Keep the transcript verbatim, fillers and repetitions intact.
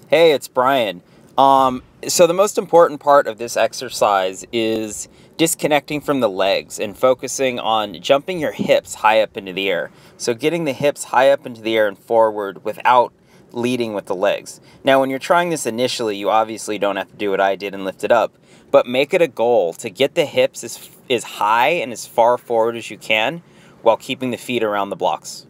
Hey, it's Brian. Um, so the most important part of this exercise is disconnecting from the legs and focusing on jumping your hips high up into the air. So getting the hips high up into the air and forward without leading with the legs. Now, when you're trying this initially, you obviously don't have to do what I did and lift it up, but make it a goal to get the hips as, as high and as far forward as you can while keeping the feet around the blocks.